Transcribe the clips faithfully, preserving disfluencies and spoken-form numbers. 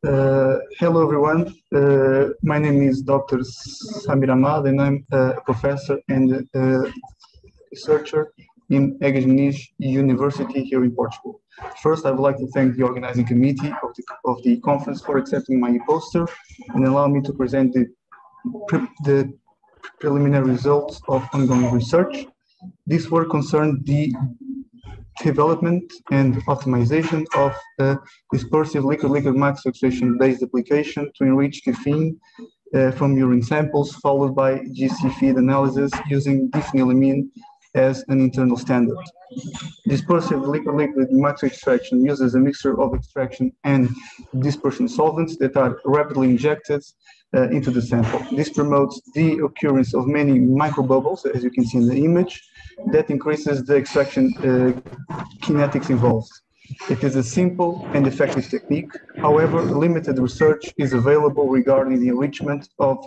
Uh, hello everyone, uh, my name is Doctor Samir Ahmad and I'm a professor and a researcher in Egas Muniz University here in Portugal. First, I would like to thank the organizing committee of the, of the conference for accepting my poster and allow me to present the, pre the preliminary results of ongoing research. This work concerned the development and optimization of a dispersive liquid-liquid maximum based application to enrich caffeine uh, from urine samples, followed by G C feed analysis using diphenylamine as an internal standard. Dispersive liquid-liquid maximum extraction uses a mixture of extraction and dispersion solvents that are rapidly injected uh, into the sample. This promotes the occurrence of many microbubbles, as you can see in the image, that increases the extraction uh, kinetics involved. It is a simple and effective technique. However, limited research is available regarding the enrichment of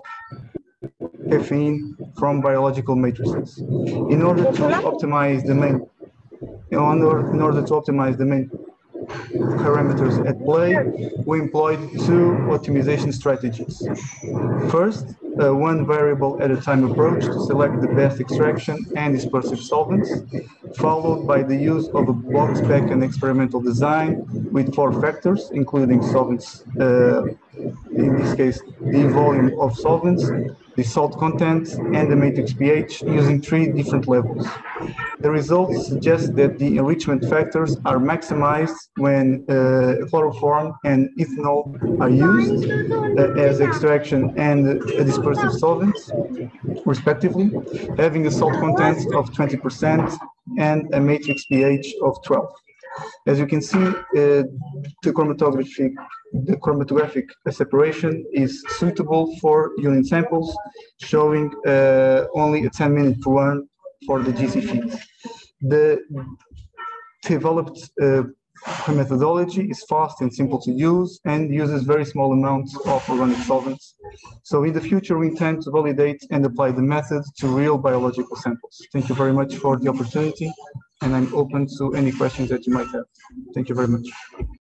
caffeine from biological matrices. In order to optimize the main, in order, in order to optimize the main parameters at play, we employed two optimization strategies. First, a one variable at a time approach to select the best extraction and dispersive solvents, followed by the use of a box spec and experimental design with four factors, including solvents, uh, in this case, the volume of solvents, the salt content, and the matrix pH using three different levels. The results suggest that the enrichment factors are maximized when uh, chloroform and ethanol are used uh, as extraction and uh, dispersive solvents, respectively, having a salt content of twenty percent and a matrix pH of twelve. As you can see, uh, the chromatographic, the chromatographic separation is suitable for urine samples, showing uh, only a ten minute per one for the G C feed. The developed uh, methodology is fast and simple to use and uses very small amounts of organic solvents. So in the future, we intend to validate and apply the method to real biological samples. Thank you very much for the opportunity, and I'm open to any questions that you might have. Thank you very much.